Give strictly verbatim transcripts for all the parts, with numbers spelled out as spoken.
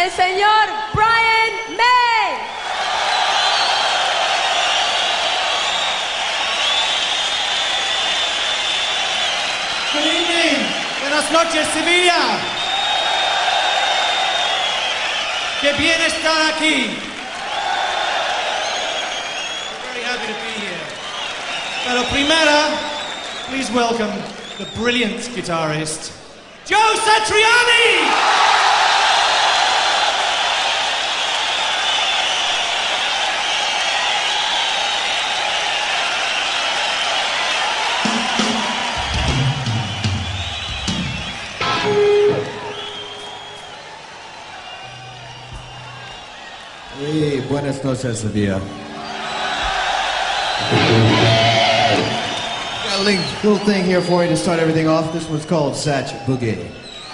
el señor Brian May. Good evening. Buenas noches, Sevilla. Qué bien estar aquí. We're very happy to be here. Pero primero, please welcome the brilliant guitarist, Joe Satriani! Hey, buenas noches, Sevilla. Got a little thing here for you to start everything off. This one's called Satch Boogie.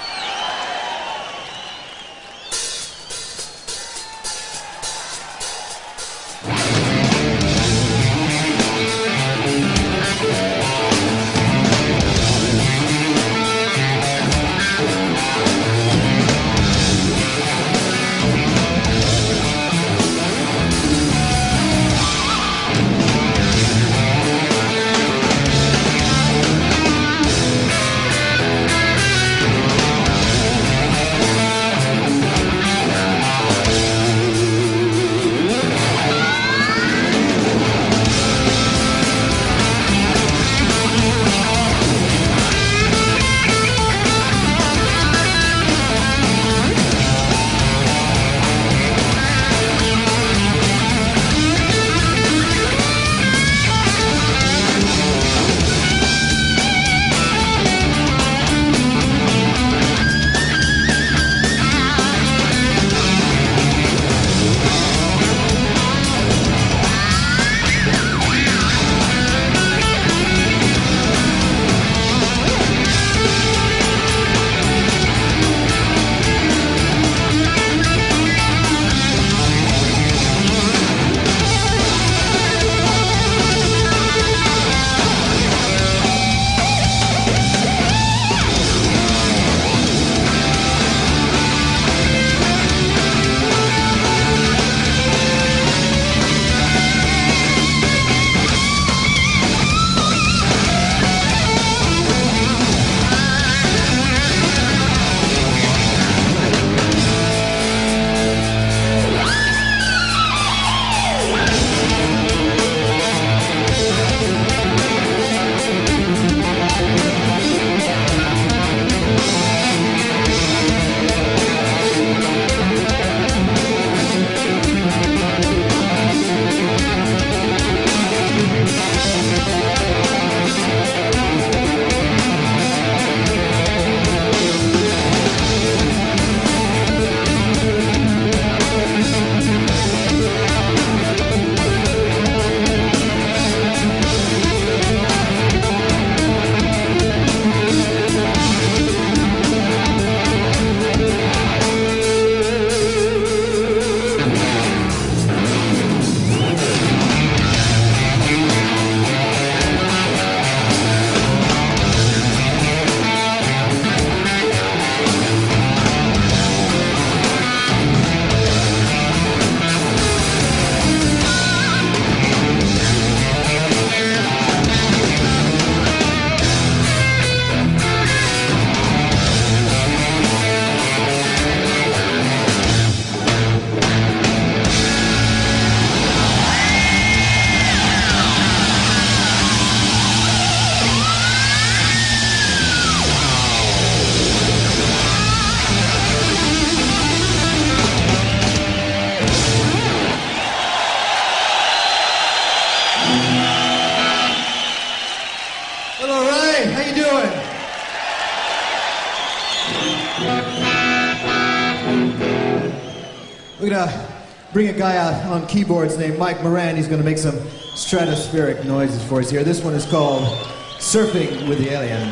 We're gonna bring a guy out on keyboards named Mike Moran. He's gonna make some stratospheric noises for us here. This one is called Surfing with the Alien.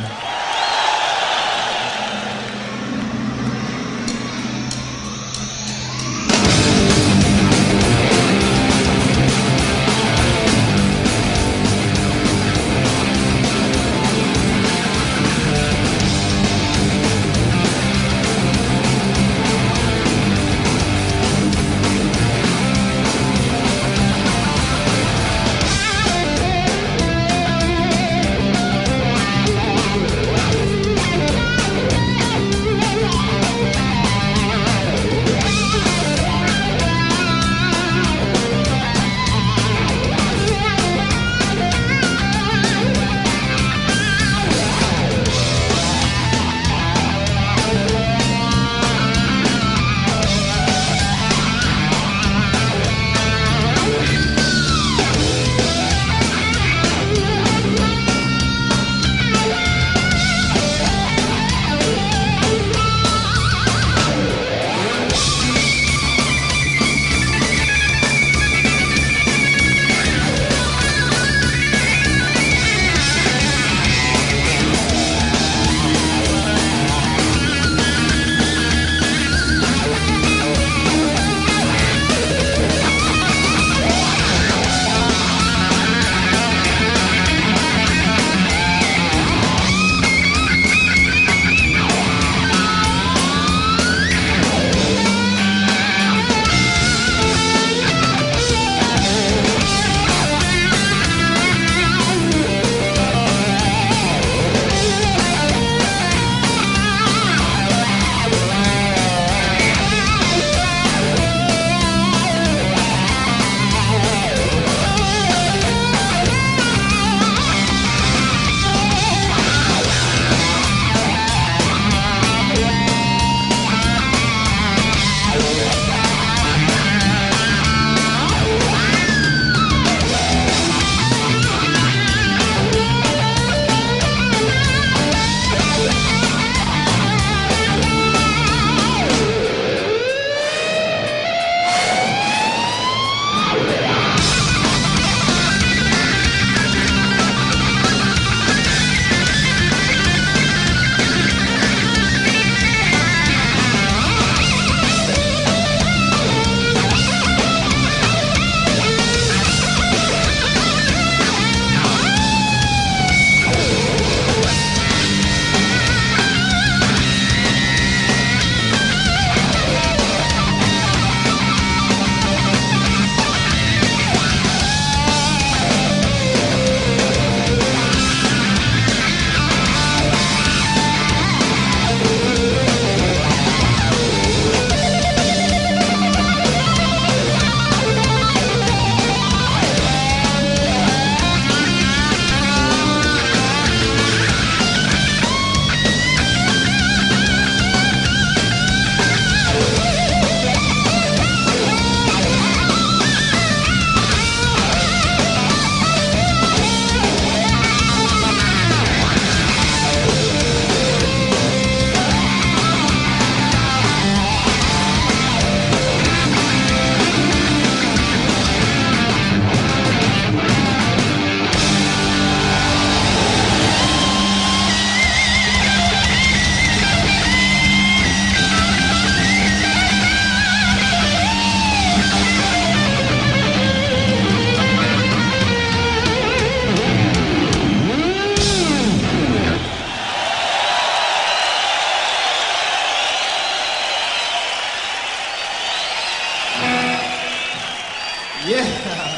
Yeah.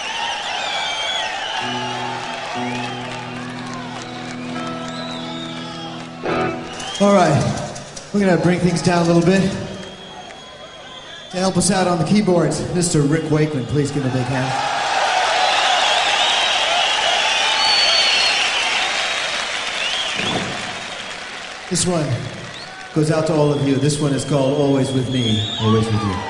All right, we're gonna bring things down a little bit. To help us out on the keyboards, Mister Rick Wakeman, please give him a big hand. This one goes out to all of you. This one is called Always With Me, Always With You.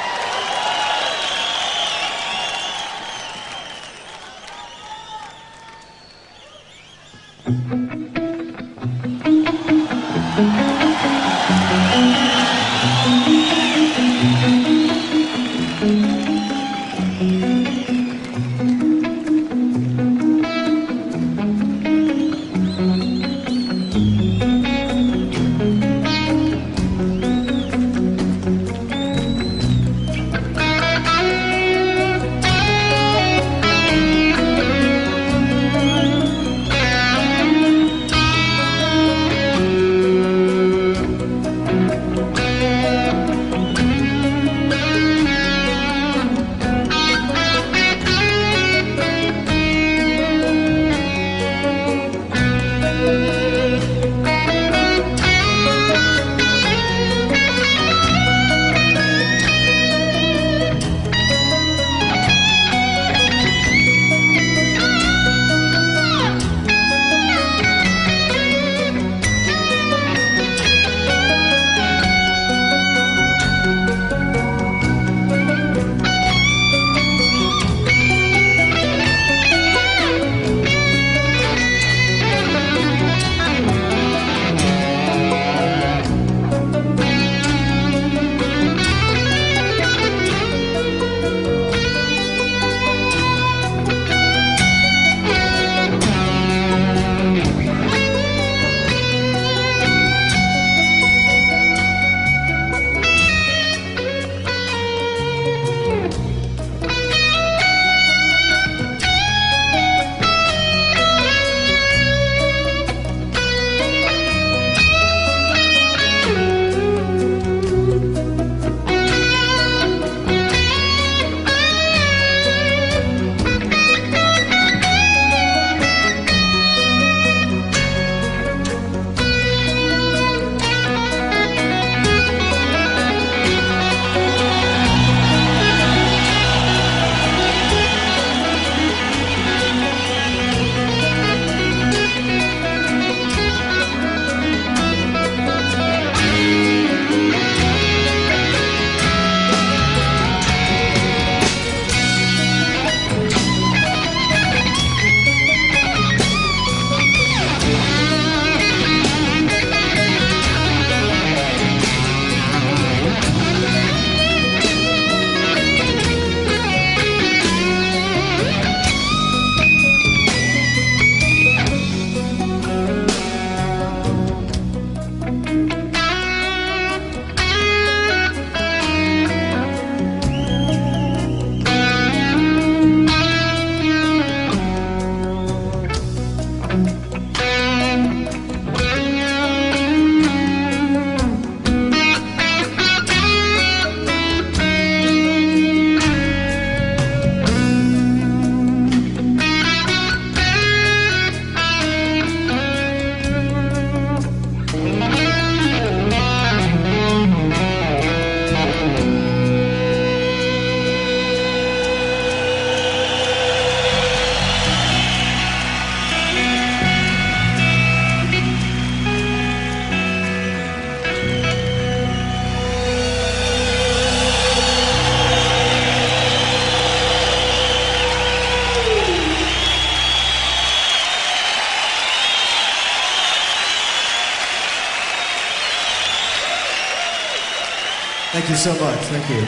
Thank you so much. Thank you.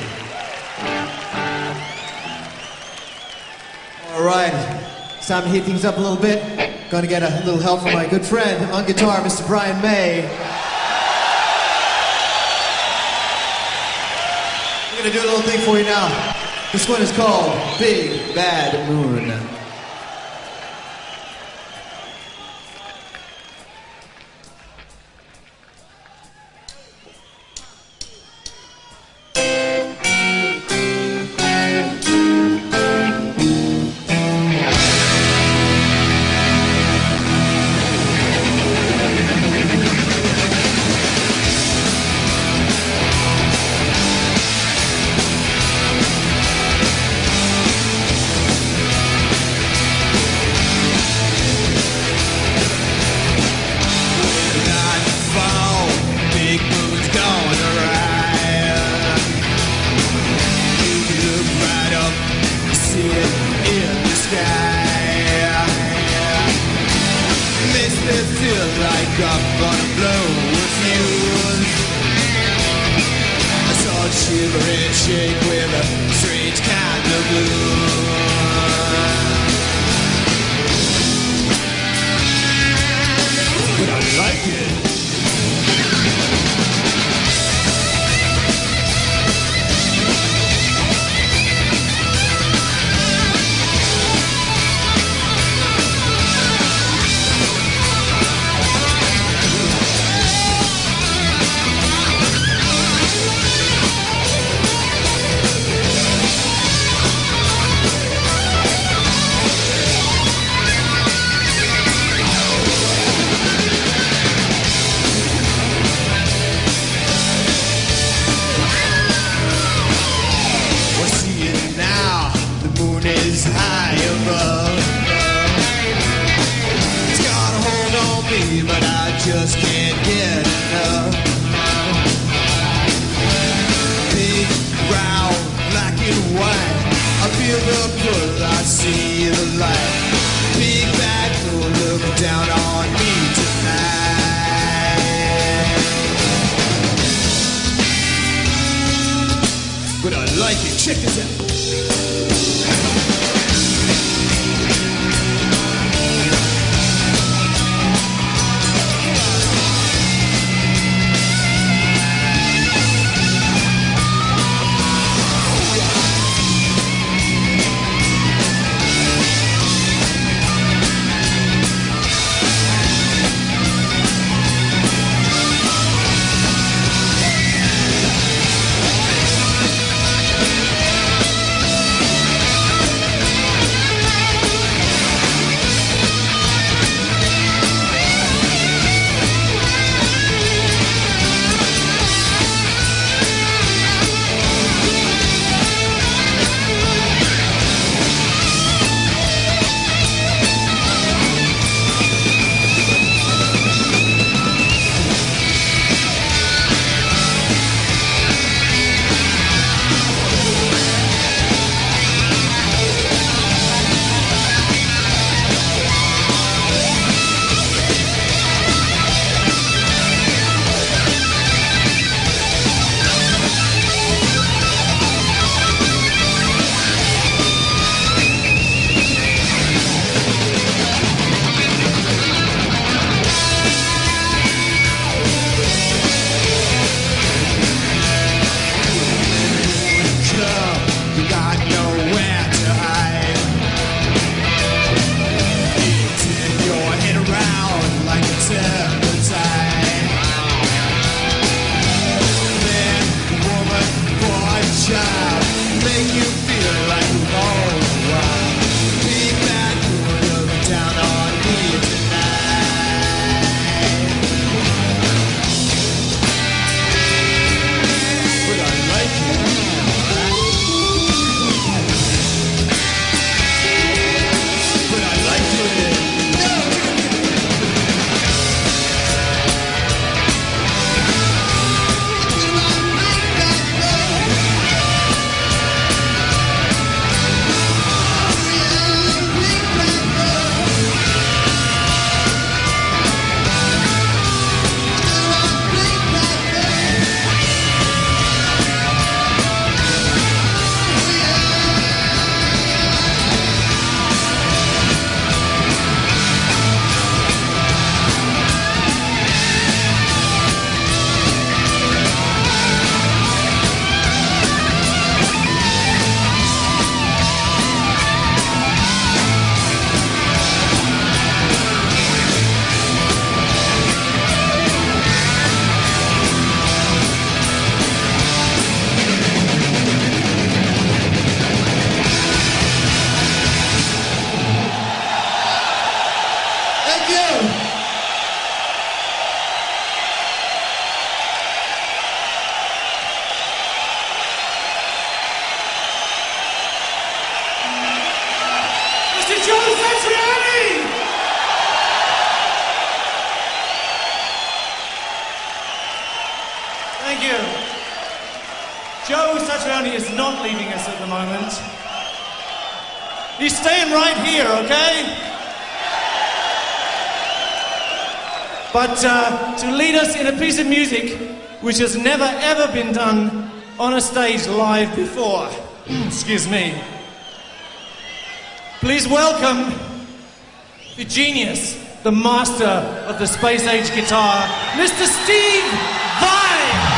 All right. It's time to heat things up a little bit. Going to get a little help from my good friend on guitar, Mister Brian May. I'm going to do a little thing for you now. This one is called Big Bad Moon. gonna blow a fuse. I saw it shiver and shake with a strange kind of blues. But I like it. Is high above. It's got a hold on me, but I just can't get enough. Big, round, black and white, I feel the pull, I see the light. Big bad girl looking down on me tonight. But I like it, check this out. Thank you. Joe Satriani is not leaving us at the moment. He's staying right here, okay? but uh, to lead us in a piece of music which has never ever been done on a stage live before. Excuse me. Please welcome the genius, the master of the space-age guitar, Mister Steve Vai!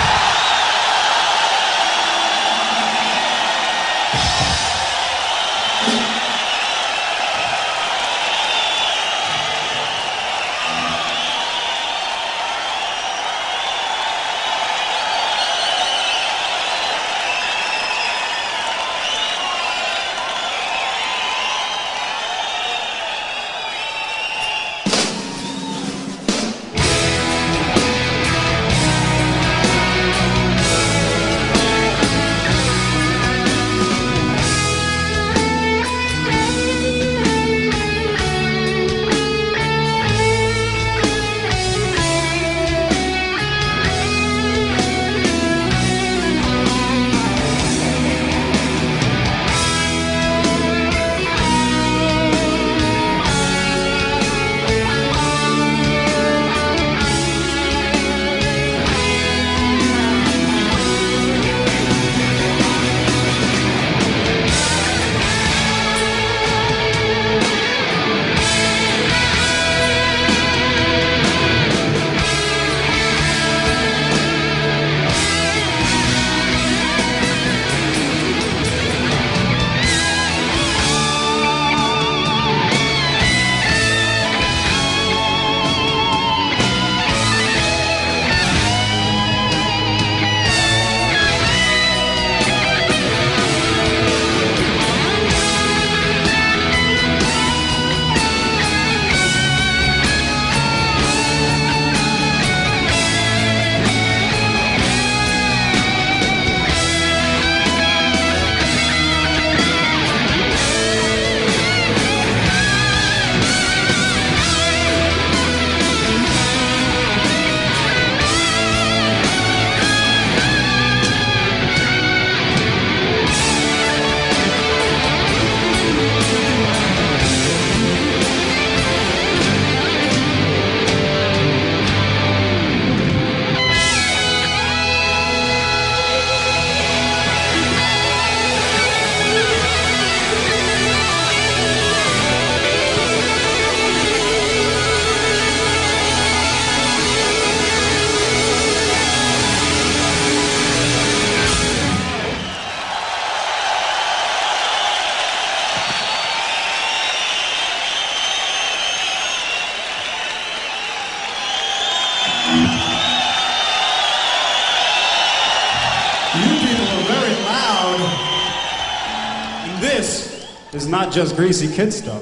This is not just greasy kid stuff.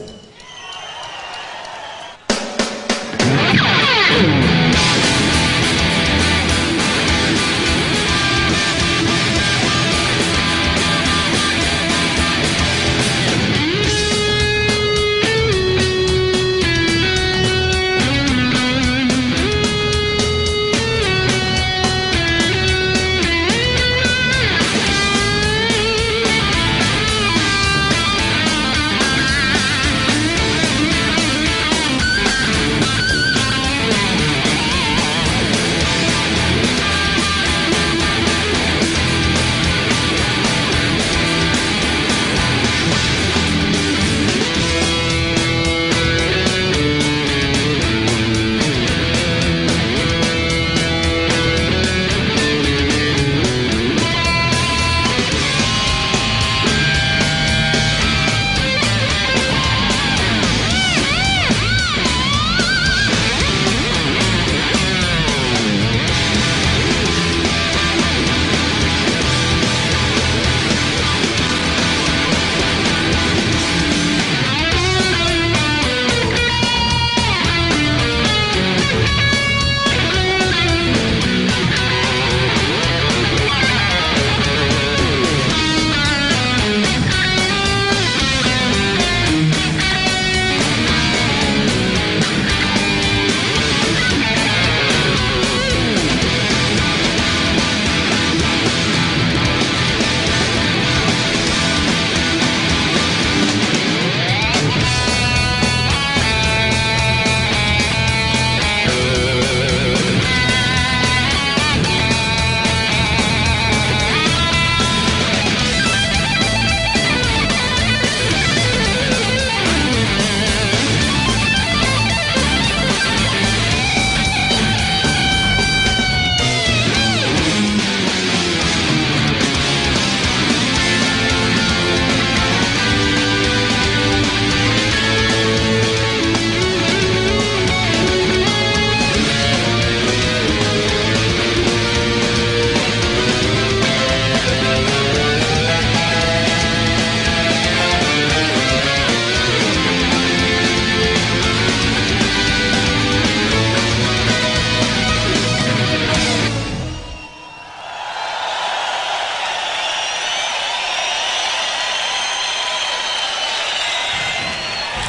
Thank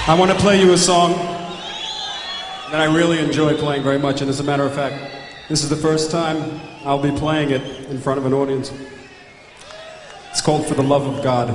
I want to play you a song that I really enjoy playing very much, and as a matter of fact, this is the first time I'll be playing it in front of an audience. It's called For the Love of God.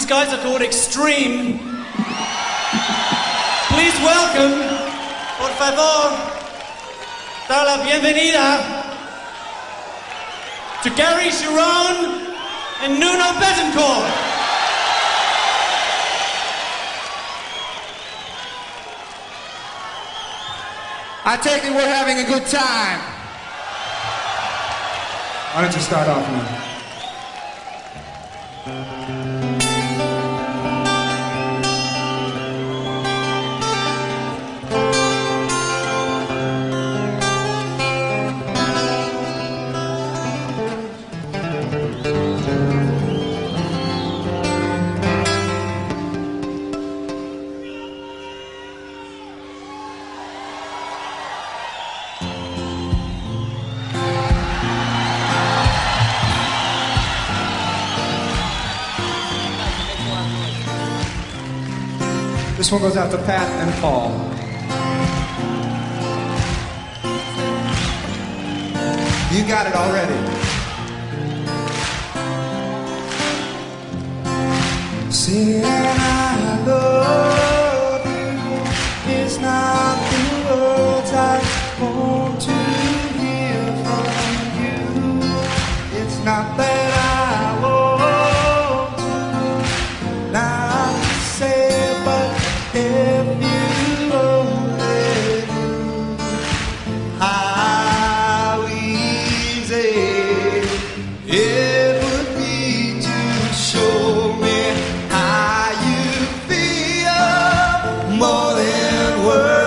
guys are called Extreme. Please welcome, por favor, dar la bienvenida to Gary Sharon and Nuno Betancourt. I take it we're having a good time. Why don't you start off now? This one goes out to Pat and Paul. You got it already. Saying I love you is not the words I want to hear from you. It's not that I want to not to say, but if you only knew how easy it would be to show me how you feel. More than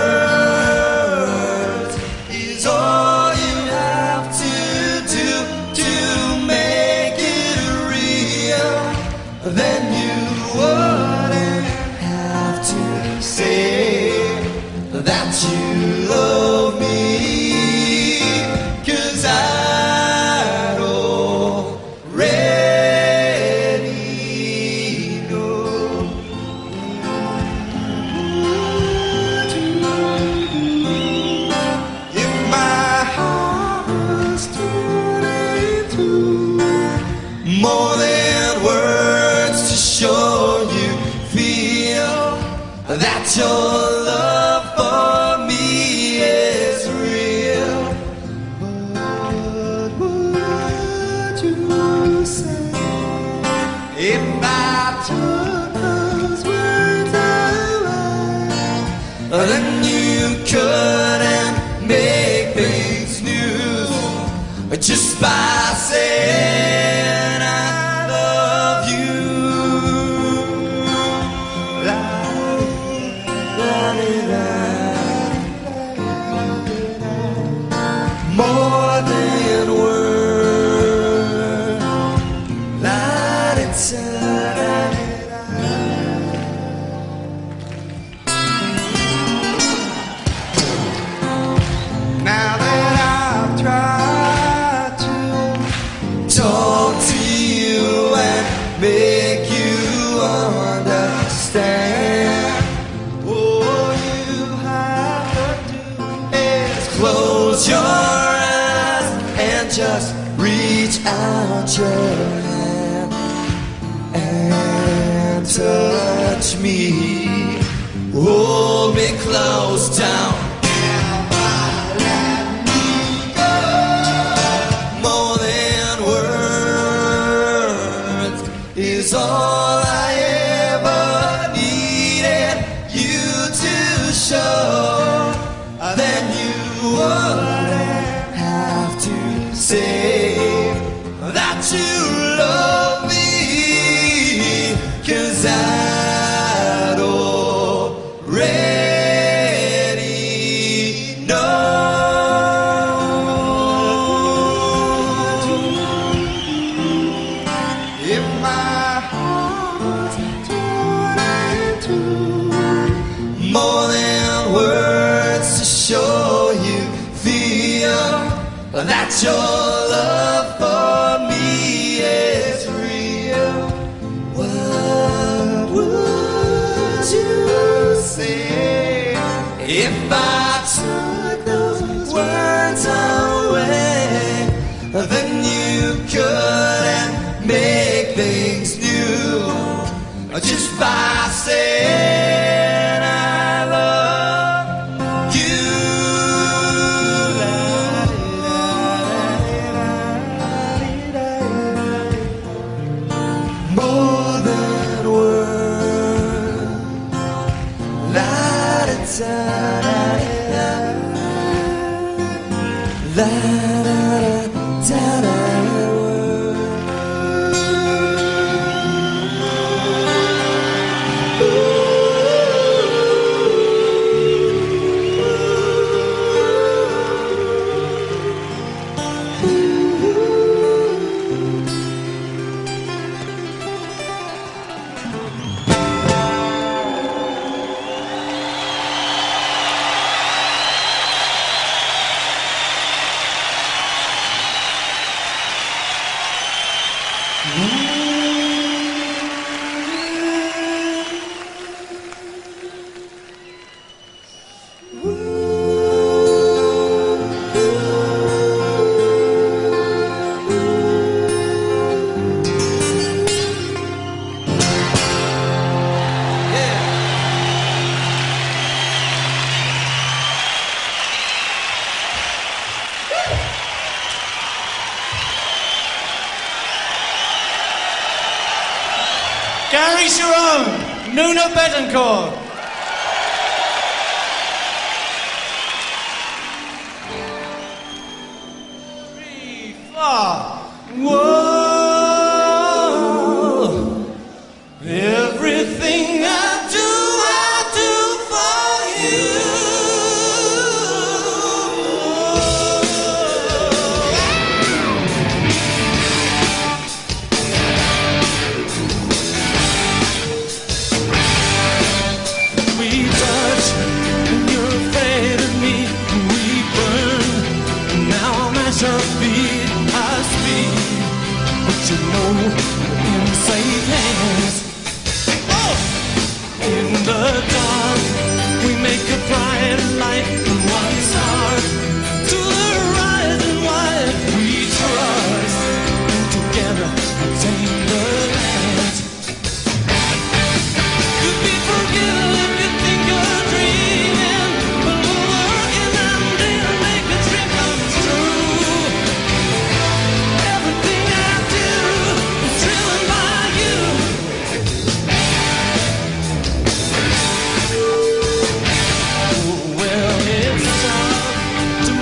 words is all you have to do to make it real. Then you wouldn't have to say that you love me, 'cause I already know. If my heart was twenty-two, more than words to show you feel that your love for me is real. What would you say if I took those words away? Then you couldn't make things new just by saying I love you. More than words, light inside. Now that I've tried to talk to you and make you understand, all you have to do is close your eyes and just reach out your hand and touch me. Hold me close down. Never let me go. More than words is all I ever needed you to show. Then you wouldn't have to say that you love me, 'cause I'd already know. If my heart was twenty-two, more than words to show you feel that your love for me is real. What would you say if I took those words away? Then you couldn't make things new just by saying I love you. More than words. La da da da la da da da da. Gary Sharon, Nuno Betancourt. Three, four. Whoa. Everything I do, I do for you. We touch, and you're afraid of me. We burn, now I'm at your feet. I speak, but you know we're in safe hands. Oh! In the dark, we make a bright light from one star to the rising light. We trust, and together we tame the land. Could be forgiven if you think you're dreaming, but we're working out day to make a dream come true. Everything I do is driven by you. Oh, well, it's tough to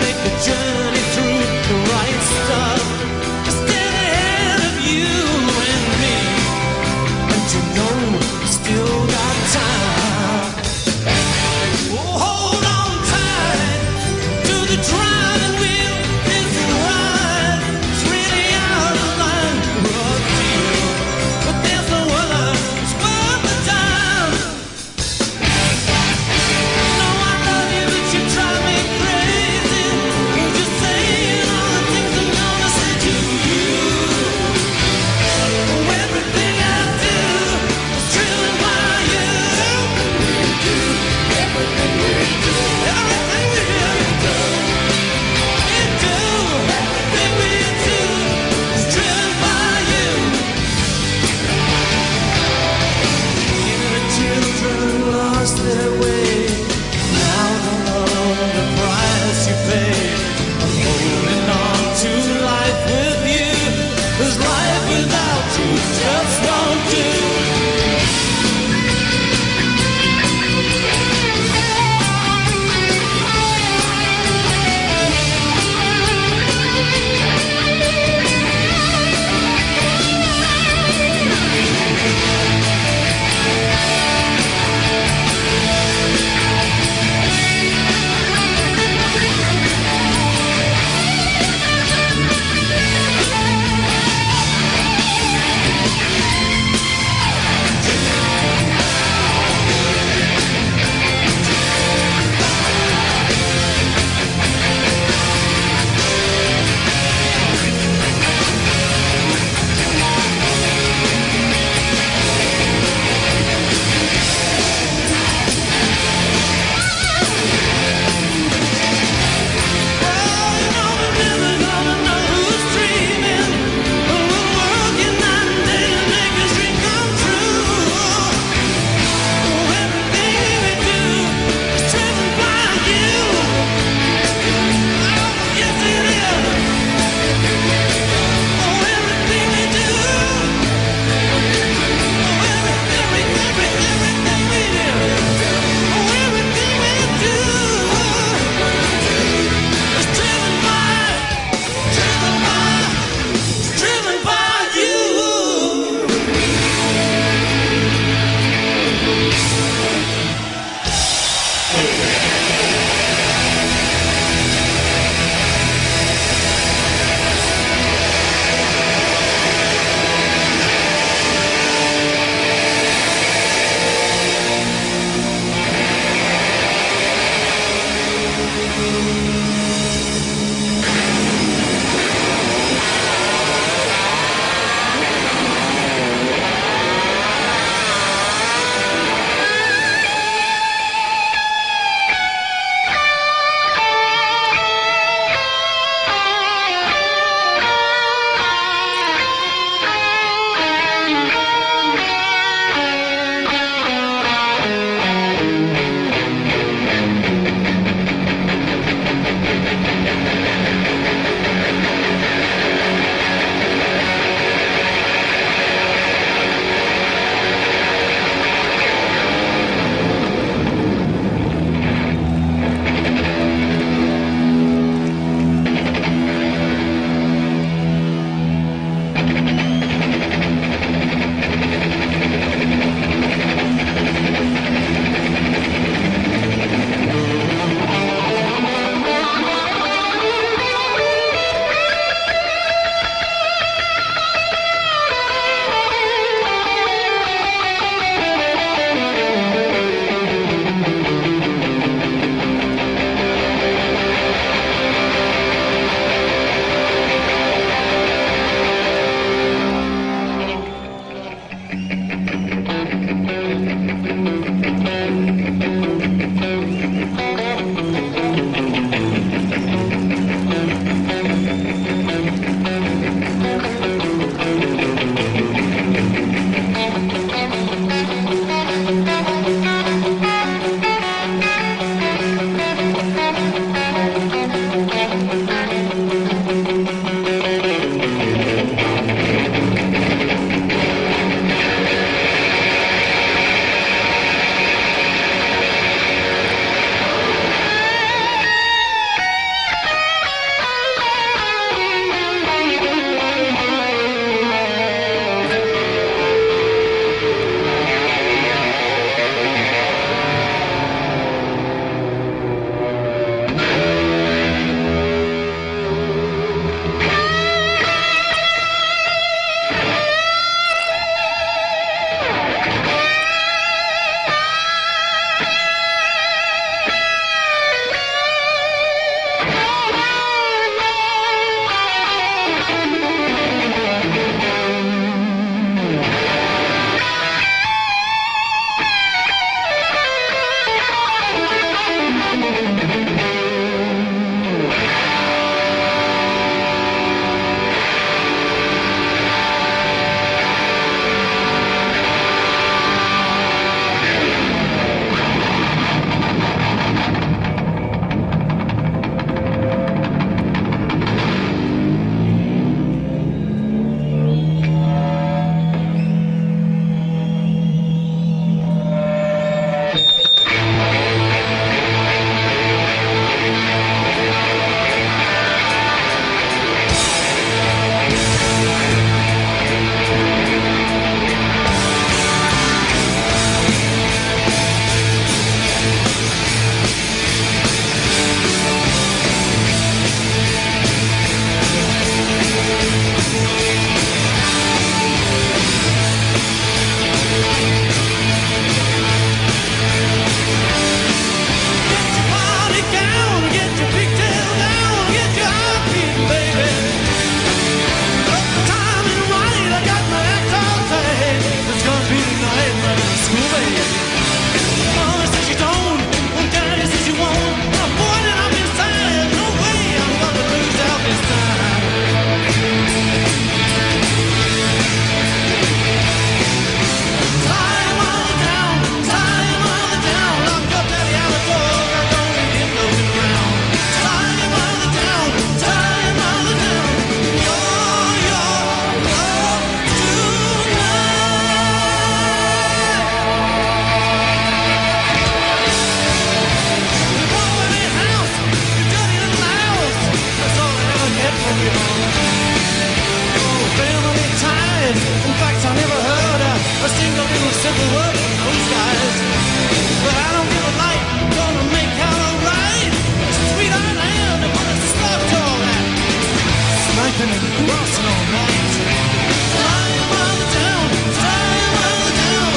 get from you. Oh, family ties. In fact, I never heard a, a single little simple word from those guys. But I don't give a light, gonna make out alright. Sweet Ireland, I'm gonna stop to all that. Sniping and crossing all night. Flying while the down, flying while the down.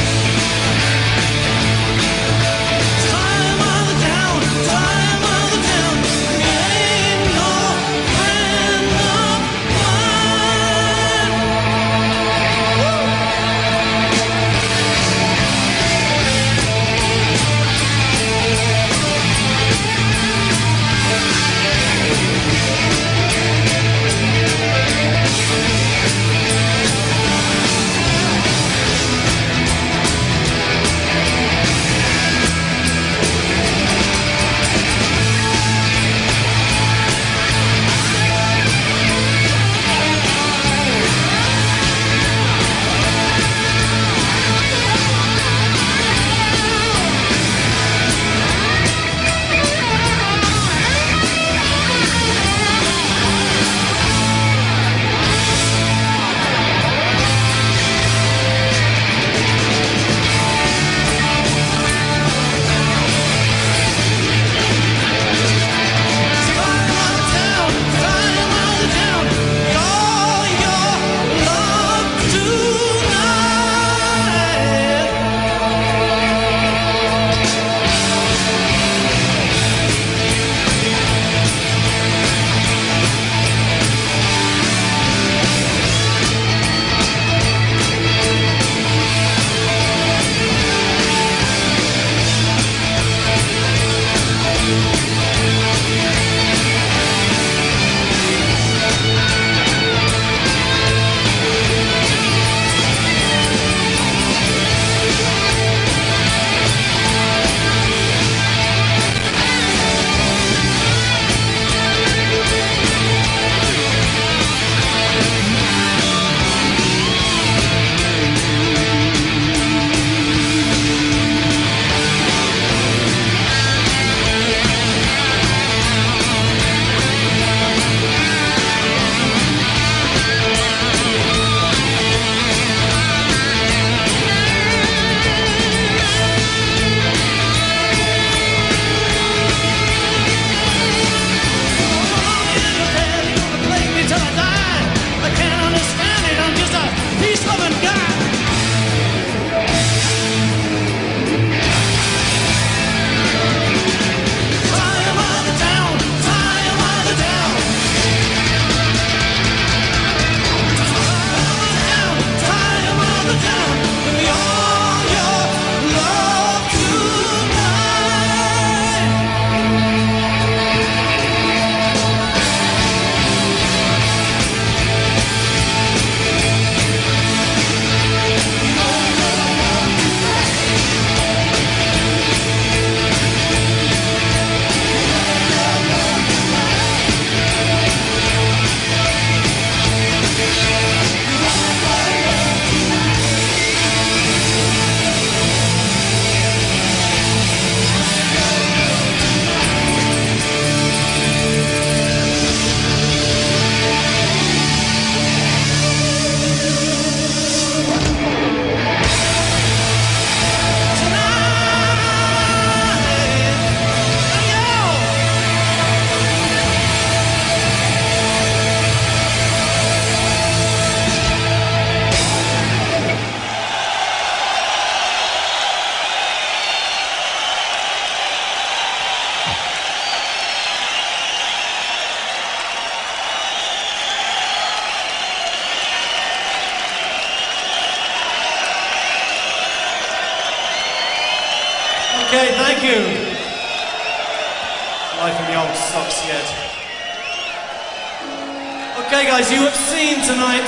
Flying while the down, flying while the down. You ain't no friend of mine. Okay, thank you. Life in the old socks yet. Okay, guys, you have seen tonight.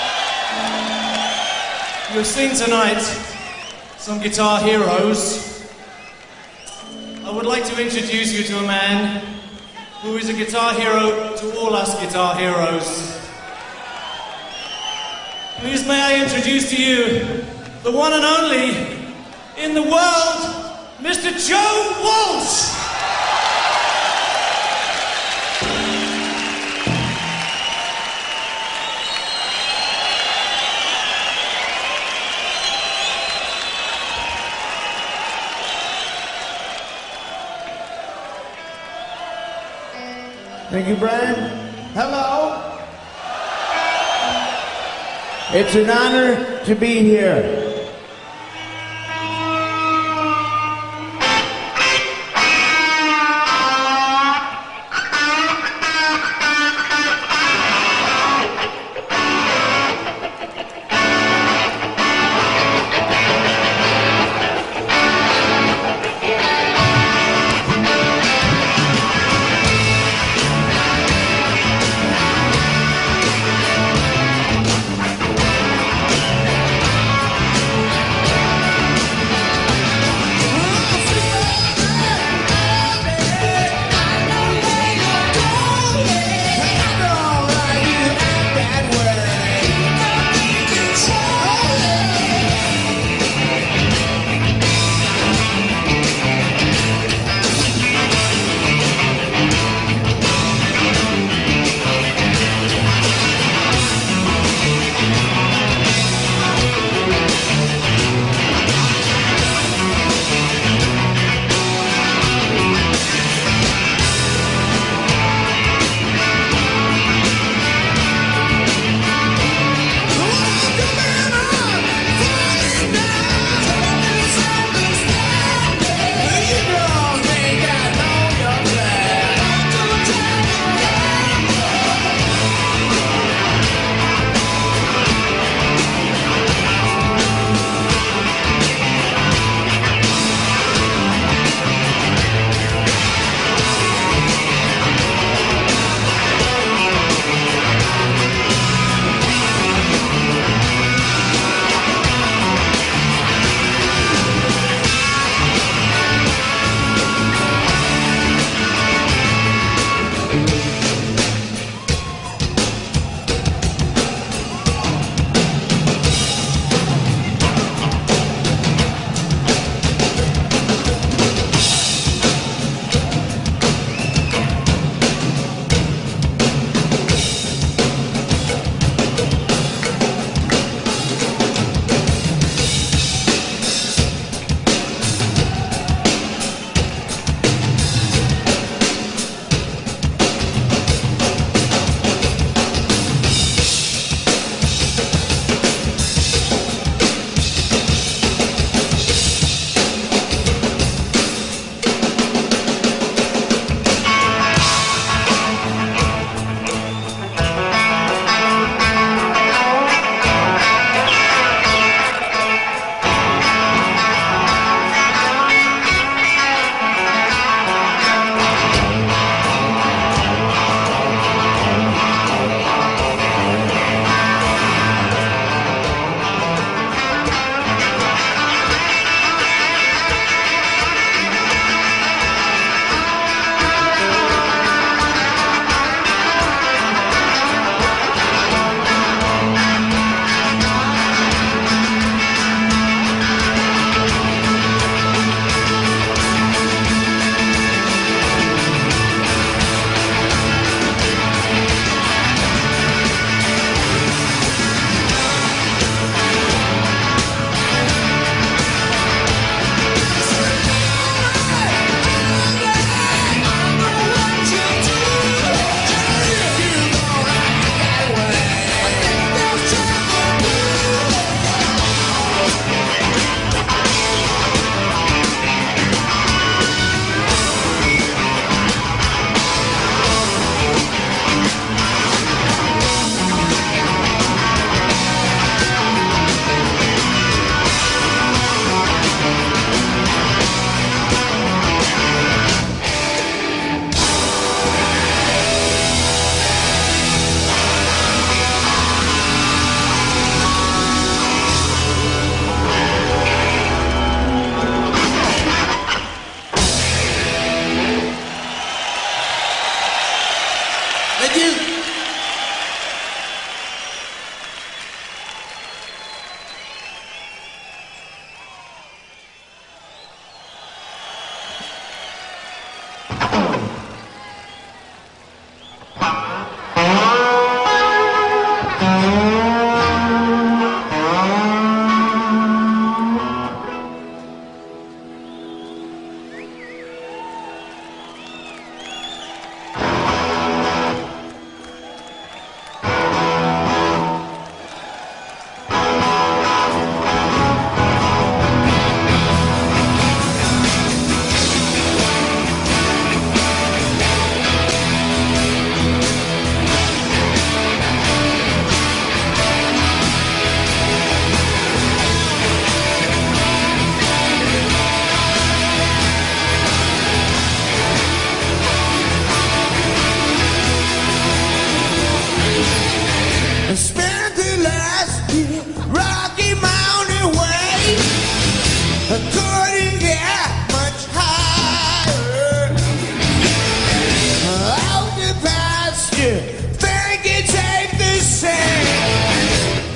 You have seen tonight some guitar heroes. I would like to introduce you to a man who is a guitar hero to all us guitar heroes. Please may I introduce to you the one and only in the world, Mister Joe Walsh! you, Brian. Hello. It's an honor to be here.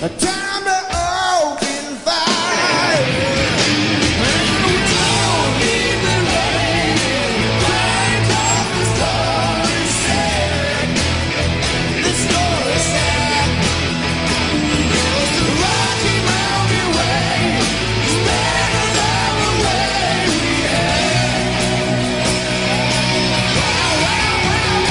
time to open fire. And we don't need the rain, rain off the story sad. The story sad. The Rocky Mountain way is better than the way we had. Wow, wow, wow,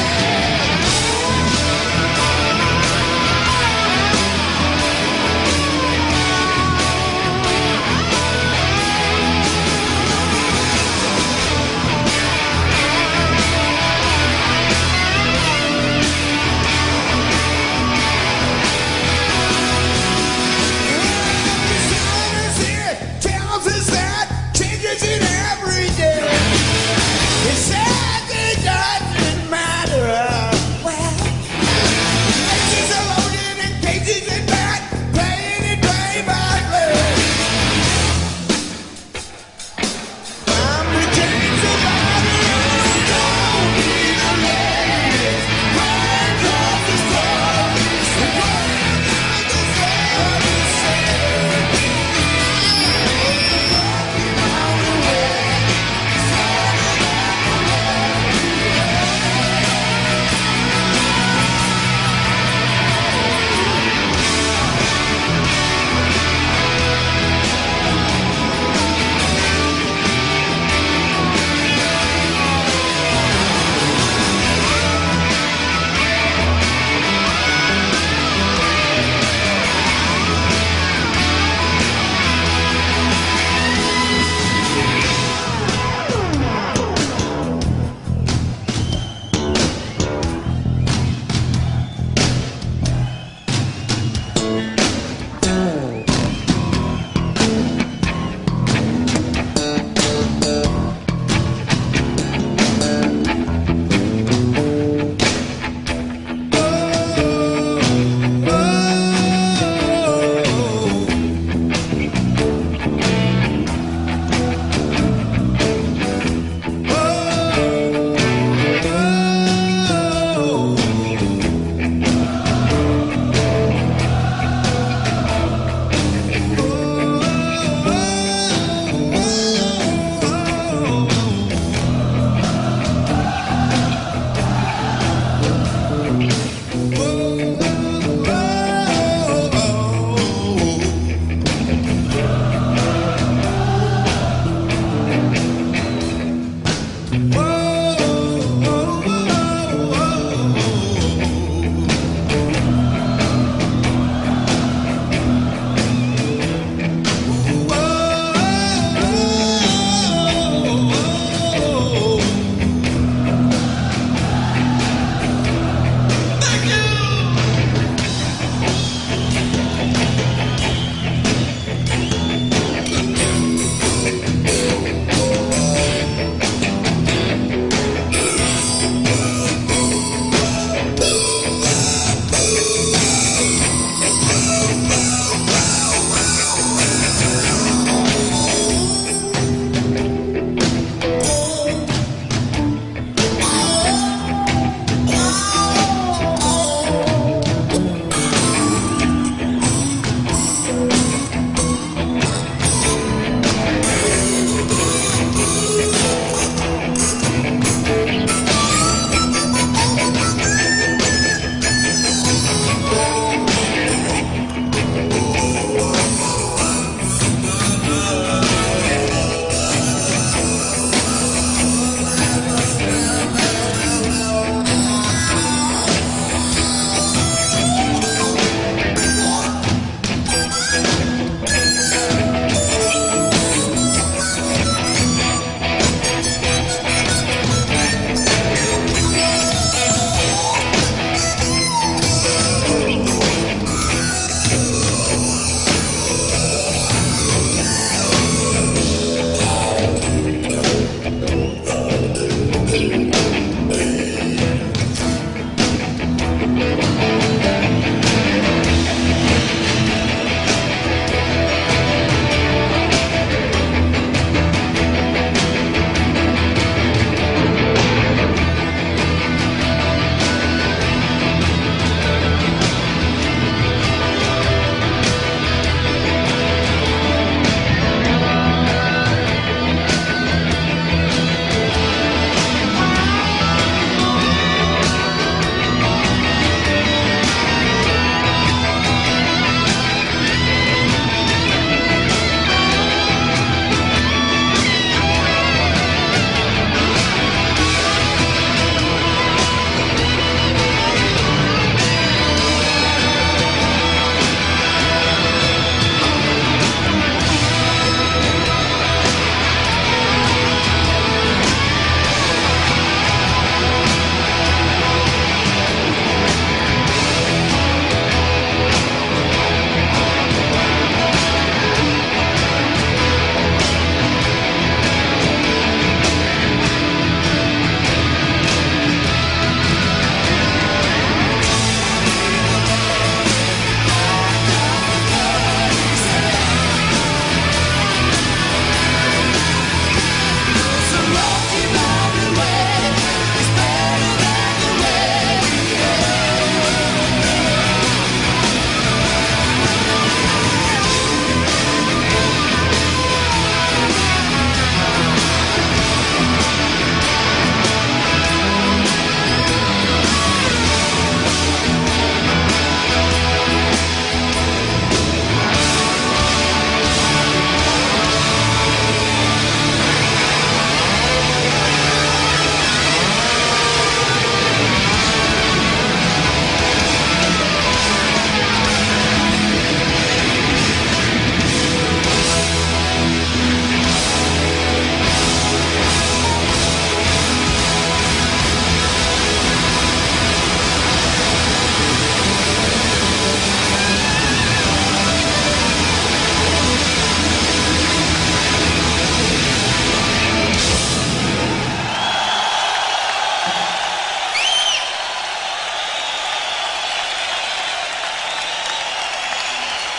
tells us that changes in every day. It says it doesn't matter. Well, places are loaded and cages and back, playing it play by play. I'm the change survivor, don't need a leg. Hands off the stars, the world of the story said.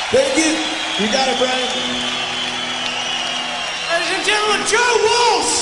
Thank you. You got it, Brian. Ladies and gentlemen, Joe Walsh!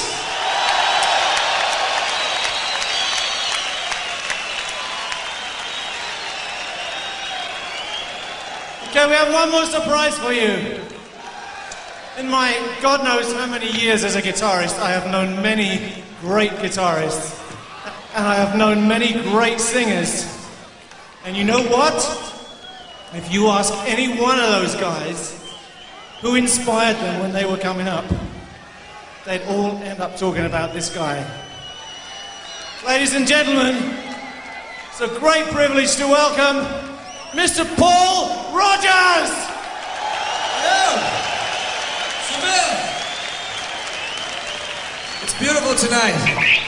Okay, we have one more surprise for you. In my God knows how many years as a guitarist, I have known many great guitarists. And I have known many great singers. And you know what? If you ask any one of those guys who inspired them when they were coming up, they'd all end up talking about this guy. Ladies and gentlemen, it's a great privilege to welcome Mister Paul Rodgers! Hello! Seville! It's beautiful tonight.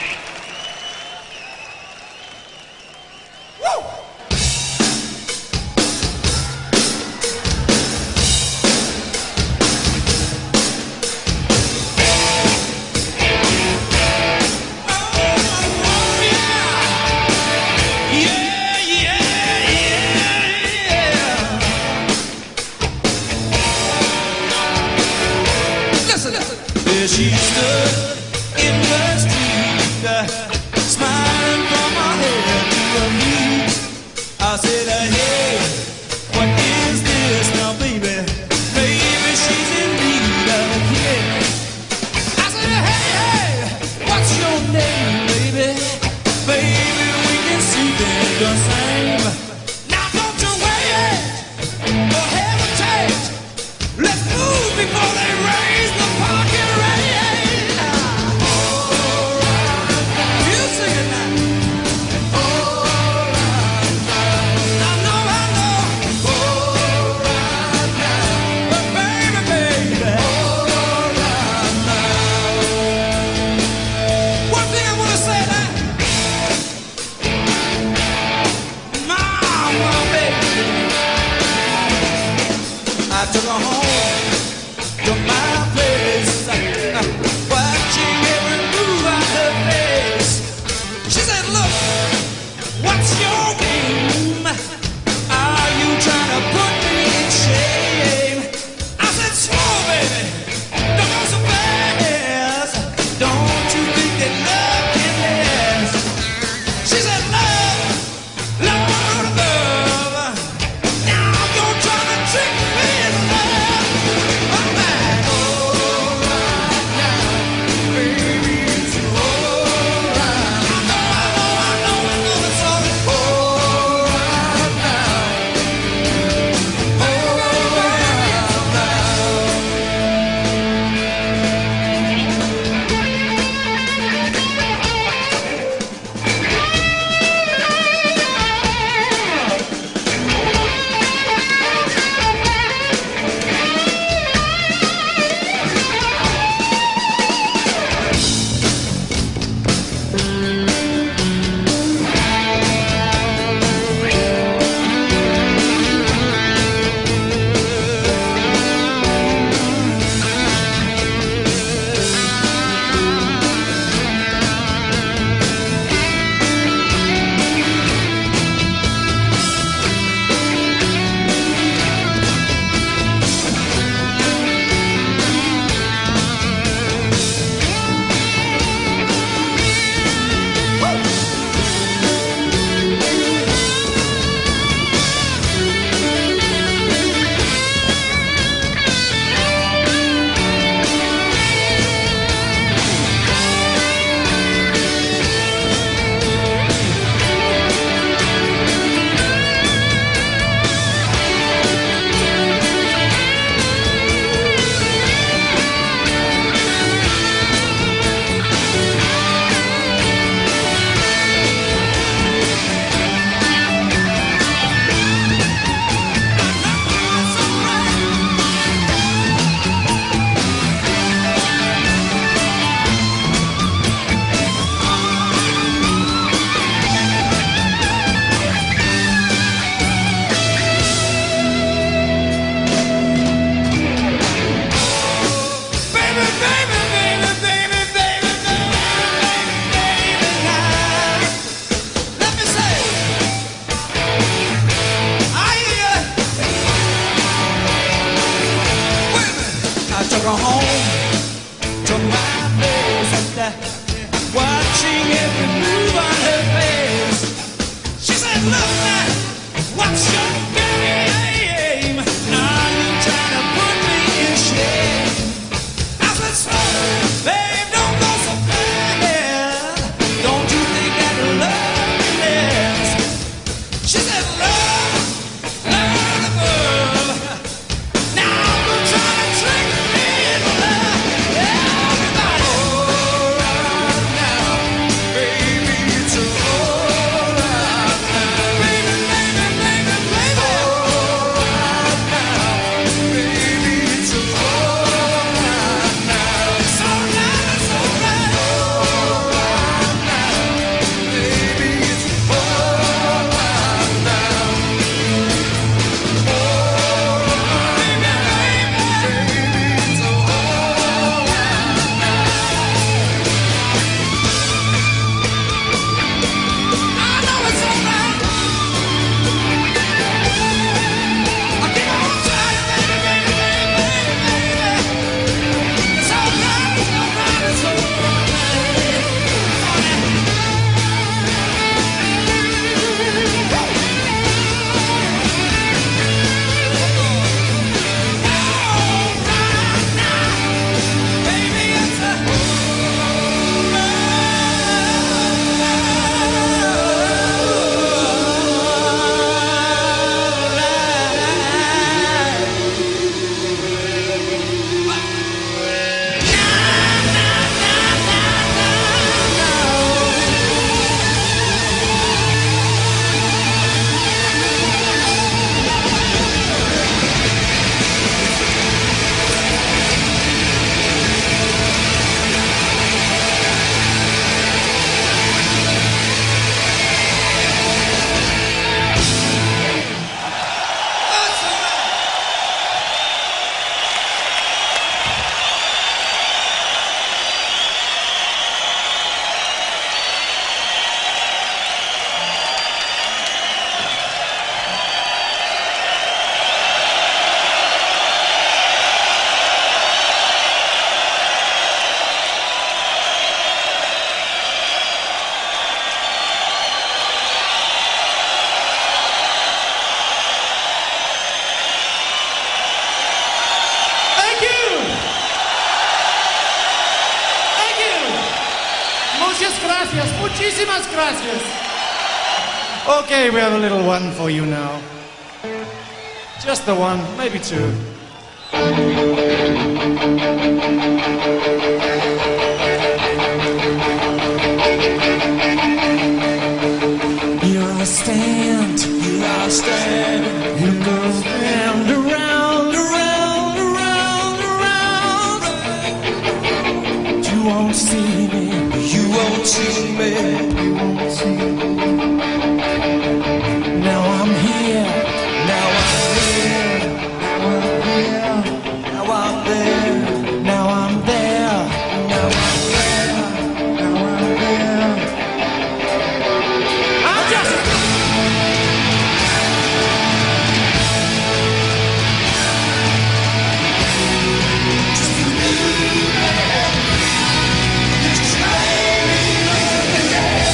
There she stood in the street, uh, smiling from her head to her feet. I said, uh, hey, what is this now, baby? Baby, she's in need of a kiss. I said, hey, hey, what's your name, baby? Baby, we can see things the same. Now don't you wait or hesitate. Let's move before they raise the parking rate. You sing it now. took her home to my place after watching every move on her face. She said, look man, what's your game? Are you trying to put me in shame? I said, slow, babe, don't go so fast. Don't you think that love is? She said, love, love above. Now I'm trying to trick me in love. Everybody, alright now, baby, it's alright now, baby, baby, baby, baby, alright now, baby, it's alright now, it's alright, it's alright, alright now, baby, it's alright now, alright, baby, baby, it's alright now. I know it's alright. I keep on trying, baby, baby, baby, baby, baby. It's alright, it's alright, it's alright. Alright now, baby, it's Thank you. Thank you. Muchas gracias. Muchísimas gracias. Okay, we have a little one for you now. Just the one, maybe two. Here I stand, here I stand, you go round, around, around, around, around. You won't see me, you won't see me, you won't see me. Now I'm here, now I'm here, now I'm here, now I'm there, now I'm there, now I'm there. I'm just Just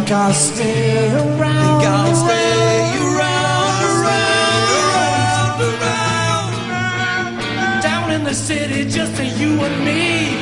think I'll stay around. Think I'll stay around, around, around, around. Down in the city, just to you and me.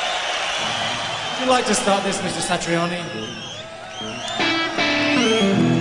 Would you like to start this, Mister Satriani?